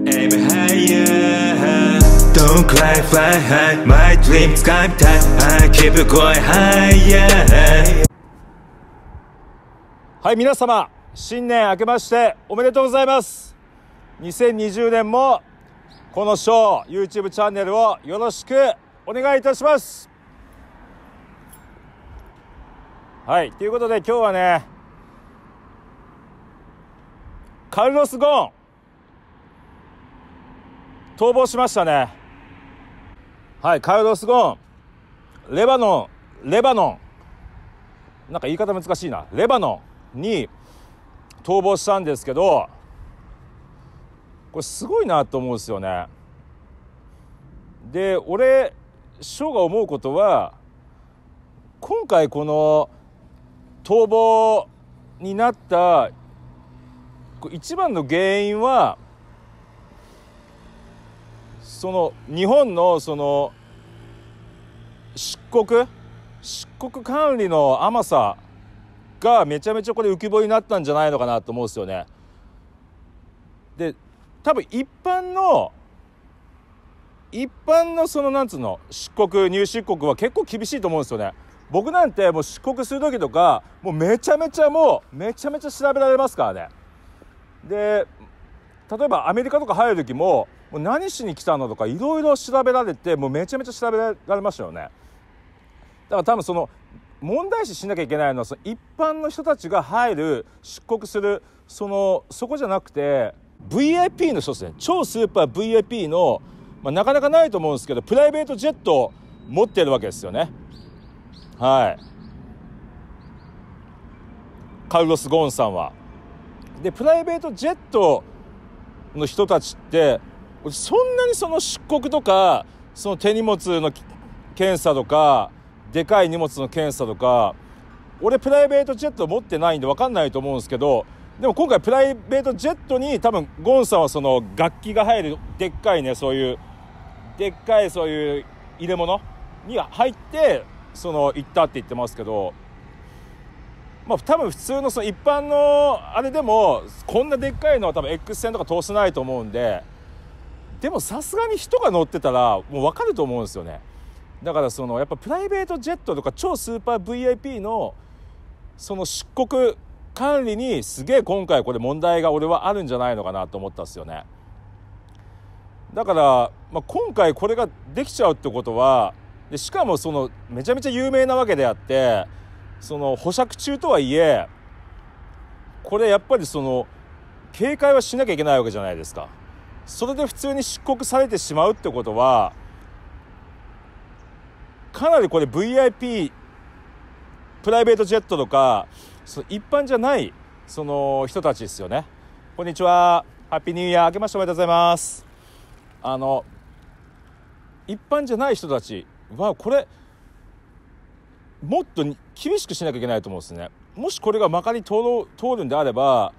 Aim higher, don't cry, fly high. My dream sky high, I keep going higher. はい、皆様新年明けましておめでとうございます。2020年もこのショー YouTube チャンネルをよろしくお願いいたします。はい、ということで今日はね、カルロス・ゴーン逃亡しましたね。はい、カルロス・ゴーンレバノンなんか言い方難しいな。レバノンに逃亡したんですけど、これすごいなと思うんですよね。で、俺ショーが思うことは、今回この逃亡になった一番の原因は、その日本のその出国管理の甘さがめちゃめちゃこれ浮き彫りになったんじゃないのかなと思うんですよね。で、多分一般のそのなんつうの入出国は結構厳しいと思うんですよね。僕なんてもう出国する時とかもうめちゃめちゃ調べられますからね。で、例えばアメリカとか入る時もう何しに来たのとかいろいろ調べられて、もうめちゃめちゃ調べられましたよね。だから多分その問題視しなきゃいけないのは、その一般の人たちが入る出国するそこじゃなくて VIP の人ですね。超スーパー VIP の、なかなかないと思うんですけどプライベートジェットを持ってるわけですよね。はい、カルロス・ゴーンさんは。で、プライベートジェットの人たちってそんなにその出国とかその手荷物の検査とかでかい荷物の検査とか、俺プライベートジェット持ってないんで分かんないと思うんですけど、でも今回プライベートジェットに多分ゴーンさんはその楽器が入るでっかい入れ物に入って行ったって言ってますけど、多分普通のその一般のあれでもこんなでっかいのは多分 X 線とか通せないと思うんで、でもさすがに人が乗ってたらもう分かると思うんですよね。だからやっぱプライベートジェットとか超スーパー VIP のその出国管理にすげえ今回これ問題が俺はあるんじゃないのかなと思ったんですよね。だから、今回これができちゃうってことは、でしかもめちゃめちゃ有名なわけであって、保釈中とはいえこれやっぱり警戒はしなきゃいけないわけじゃないですか。それで普通に出国されてしまうってことは、かなりこれ VIP プライベートジェットとか一般じゃない人たちですよね。こんにちは、ハッピーニューイヤー、明けましておめでとうございます。一般じゃない人たちはこれもっと厳しくしなきゃいけないと思うんですね。もしこれがまかり通るんであれば、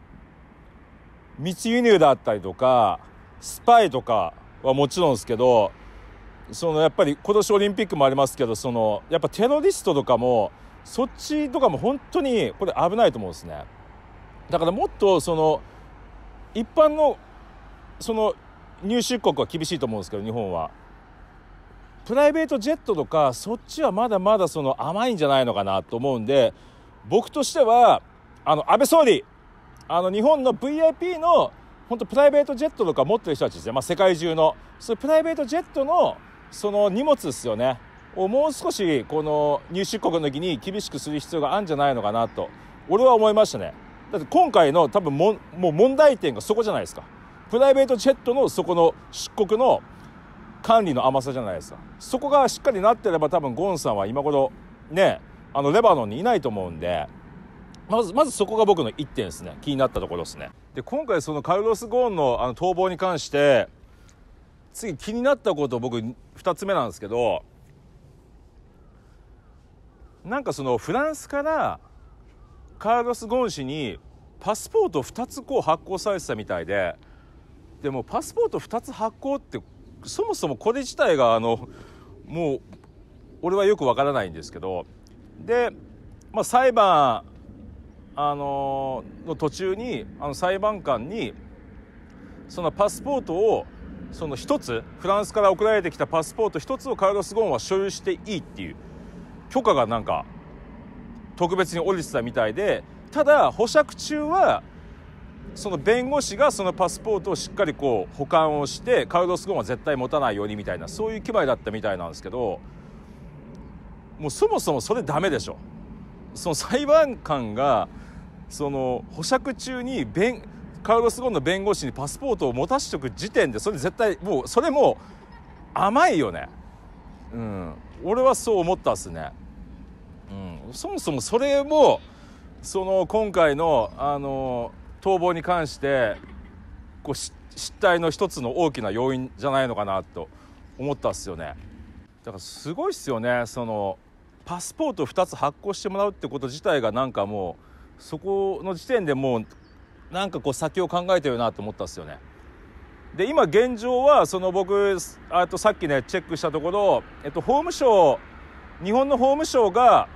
密輸入だったりとかスパイとかはもちろんですけど、やっぱり今年オリンピックもありますけど、やっぱテロリストとかもそっちとかも本当にこれ危ないと思うんですね。だからもっと一般の入出国は厳しいと思うんですけど、日本はプライベートジェットとかそっちはまだまだ甘いんじゃないのかなと思うんで、僕としては安倍総理、日本の VIP の本当プライベートジェットとか持ってる人たちですね、世界中のプライベートジェットの荷物ですよねをもう少しこの入出国の時に厳しくする必要があるんじゃないのかなと俺は思いましたね。だって今回の多分もう問題点がそこじゃないですか。プライベートジェットのそこの出国の管理の甘さじゃないですか。そこがしっかりなってれば多分ゴーンさんは今頃ねレバノンにいないと思うんで、まずそこが僕の一点ですね。気になったところですね。で、今回カルロス・ゴーンの逃亡に関して次気になったこと僕2つ目なんですけど、なんかフランスからカルロス・ゴーン氏にパスポート2つ発行されてたみたいで、でもパスポート2つ発行ってそもそもこれ自体がもう俺はよくわからないんですけど、で、裁判の途中に裁判官にそのパスポートをその一つ、フランスから送られてきたパスポート一つをカルロス・ゴーンは所有していいっていう許可がなんか特別に降りてたみたいで、ただ保釈中はその弁護士がそのパスポートをしっかりこう保管をして、カルロス・ゴーンは絶対持たないようにみたいな、そういう決まりだったみたいなんですけど、もうそもそもそれダメでしょ。その裁判官がその保釈中にカルロス・ゴーンの弁護士にパスポートを持たしておく時点で、それ絶対もうそれも甘いよね。俺はそう思ったっすね。そもそもそれもその今回の逃亡に関してこう失態の一つの大きな要因じゃないのかなと思ったっすよね。だからすごいっすよね。そのパスポート2つ発行してもらうってこと自体がなんかもうそこの時点でもうなんかこう先を考えてるなと思ったっすよね。で今現状はその僕さっきねチェックしたところ、法務省、日本の法務省が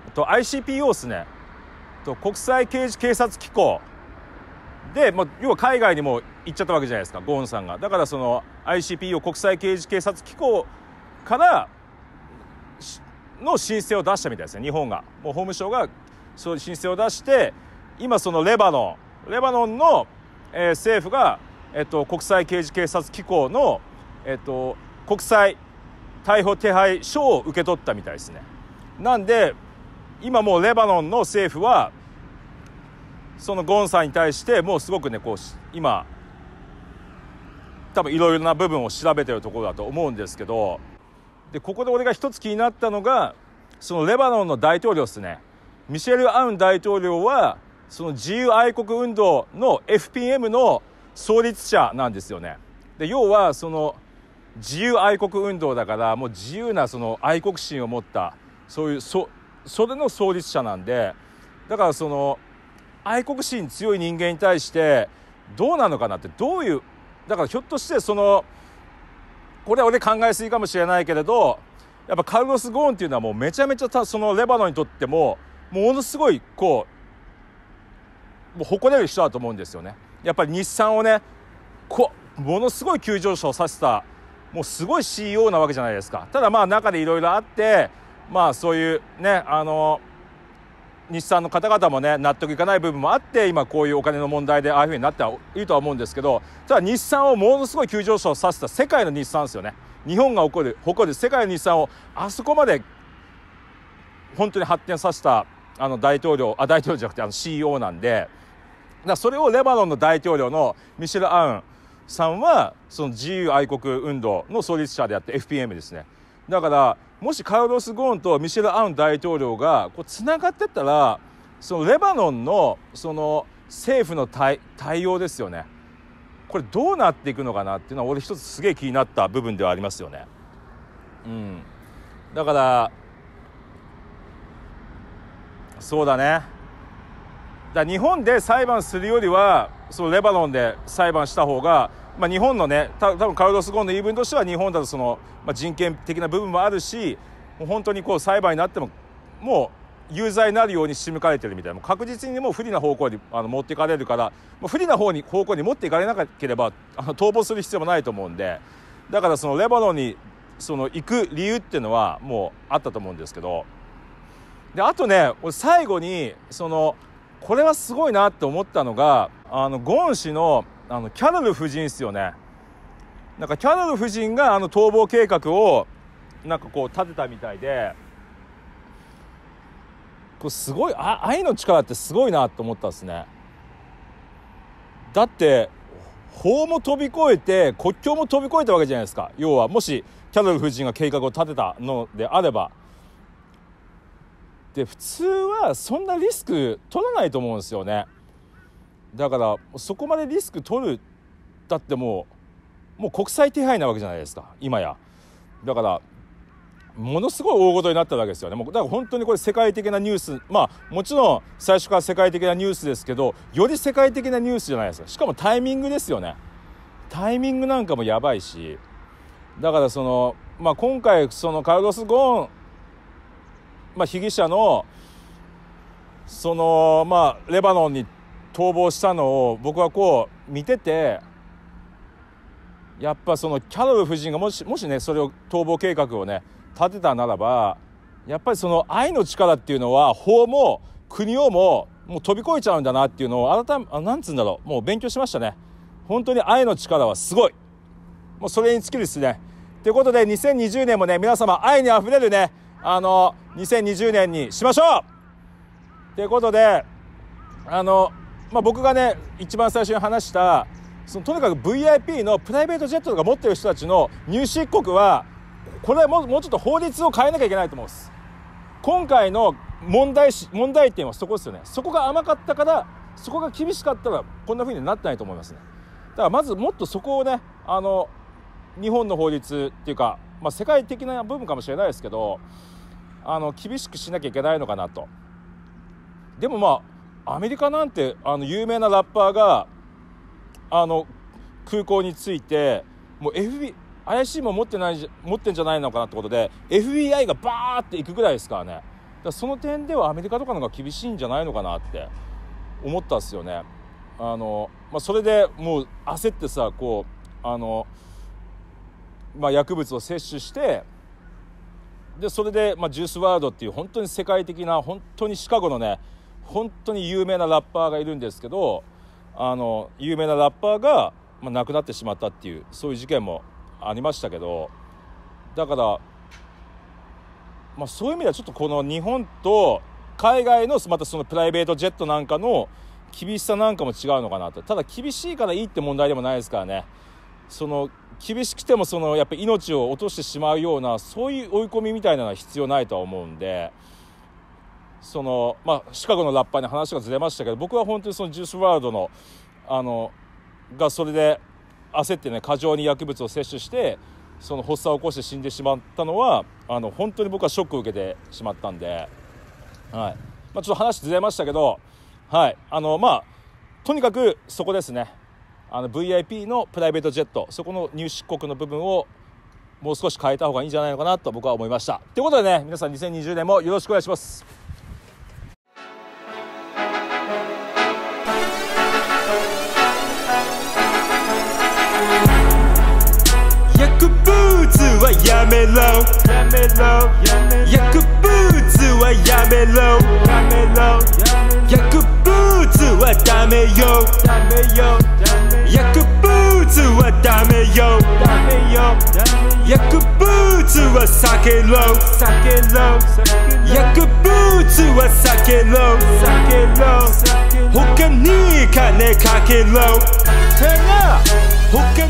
ICPO ですね、国際刑事警察機構で、要は海外にも行っちゃったわけじゃないですか、ゴーンさんが。だからその ICPO 国際刑事警察機構からの申請を出したみたいですね。日本がもう法務省がそういう申請を出して、今そのレバノンの、政府が、国際刑事警察機構の、国際逮捕手配書を受け取ったみたいですね。なんで今もうレバノンの政府はそのゴーンさんに対してもうすごくねこう今多分いろいろな部分を調べてるところだと思うんですけど、でここで俺が一つ気になったのがそのレバノンの大統領ですね。ミシェル・アウン大統領はその自由愛国運動の FPM の創立者なんですよね。で要はその自由愛国運動だからもう自由なその愛国心を持ったそういうそれの創立者なんで、だからその愛国心強い人間に対してどうなのかなって、どういうだからひょっとしてそのこれは俺考えすぎかもしれないけれど、やっぱカルロス・ゴーンっていうのはもうめちゃめちゃそのレバノンにとってもものすごいこうもう誇れる人だと思うんですよね。やっぱり日産をねものすごい急上昇させたもうすごい CEO なわけじゃないですか。ただまあ中でいろいろあってそういうね日産の方々もね納得いかない部分もあって今こういうお金の問題でああいう風になってはいるとは思うんですけど、ただ日産をものすごい急上昇させた世界の日産ですよね。日本が誇る世界の日産をあそこまで本当に発展させた大統領じゃなくてCEO なんで、それをレバノンの大統領のミシェル・アウンさんはその自由愛国運動の創立者であって FPM ですね。だからもしカルロス・ゴーンとミシェル・アウン大統領がこうつながってったらそのレバノンのその政府の対応ですよね。これどうなっていくのかなっていうのは俺一つすげえ気になった部分ではありますよね。だからそうだね。日本で裁判するよりはそのレバノンで裁判した方が、日本のね多分カルロス・ゴーンの言い分としては日本だとその、人権的な部分もあるし、もう本当にこう裁判になってももう有罪になるように仕向かれてるみたいな、もう確実にもう不利な方向に持っていかれるから、不利な方向に持っていかれなければ逃亡する必要もないと思うんで、だからそのレバノンにその行く理由っていうのはもうあったと思うんですけど、であとね俺最後にそのこれはすごいなって思ったのがゴーン氏のキャロル夫人ですよね。なんかキャロル夫人が逃亡計画をなんかこう立てたみたいで、これすごい愛の力ってすごいなと思ったんですね。だって法も飛び越えて国境も飛び越えたわけじゃないですか。要はもしキャロル夫人が計画を立てたのであれば、で普通はそんなリスク取らないと思うんですよね。だからそこまでリスク取るだってもう国際手配なわけじゃないですか今や。だからものすごい大事になったわけですよね。だから本当にこれ世界的なニュース、もちろん最初から世界的なニュースですけど、より世界的なニュースじゃないですか。しかもタイミングですよね。タイミングなんかもやばいし、だからその今回そのカルロス・ゴーン被疑者のそのレバノンに逃亡したのを僕はこう見てて、 やっぱそのキャロル夫人がもしねそれを逃亡計画をね立てたならば、やっぱりその愛の力っていうのは法も国をもう飛び越えちゃうんだなっていうのをなんつうんだろう、もう勉強しましたね。本当に愛の力はすごい、もうそれに尽きるですね。ということで2020年もね皆様愛にあふれるね2020年にしましょうということで僕がね一番最初に話したとにかく VIP のプライベートジェットとか持ってる人たちの入出国はこれはもうちょっと法律を変えなきゃいけないと思うんです。今回の問題点はそこですよね。そこが甘かったから、そこが厳しかったらこんな風になってないと思いますね。だからまずもっとそこをね日本の法律っていうか、世界的な部分かもしれないですけど厳しくしなきゃいけないのかなと。でもアメリカなんて有名なラッパーが空港に着いてもう 怪しいもん持ってんじゃないのかなってことで FBI がバーって行くぐらいですからね。だからその点ではアメリカとかの方が厳しいんじゃないのかなって思ったんですよね。それでもう焦ってさ薬物を摂取してでそれで、ジュースワールドっていう本当に世界的な本当にシカゴのね本当に有名なラッパーがいるんですけど有名なラッパーが、亡くなってしまったっていうそういう事件もありましたけど、だから、そういう意味ではちょっとこの日本と海外のまたそのプライベートジェットなんかの厳しさなんかも違うのかなと。ただ厳しいからいいって問題でもないですからね。厳しくてもやっぱり命を落としてしまうようなそういう追い込みみたいなのは必要ないとは思うんで、シカゴのラッパーに話がずれましたけど、僕は本当にそのジュースワールドのがそれで焦ってね過剰に薬物を摂取してその発作を起こして死んでしまったのは本当に僕はショックを受けてしまったんで、ちょっと話ずれましたけど、とにかくそこですね。VIP のプライベートジェット、そこの入出国の部分をもう少し変えた方がいいんじゃないのかなと僕は思いました。ということでね皆さん2020年もよろしくお願いします。 薬物はやめろ薬物はやめろ薬物はダメよ薬物はダメよ薬物は避けろ薬物は避けろ他に金かけろ他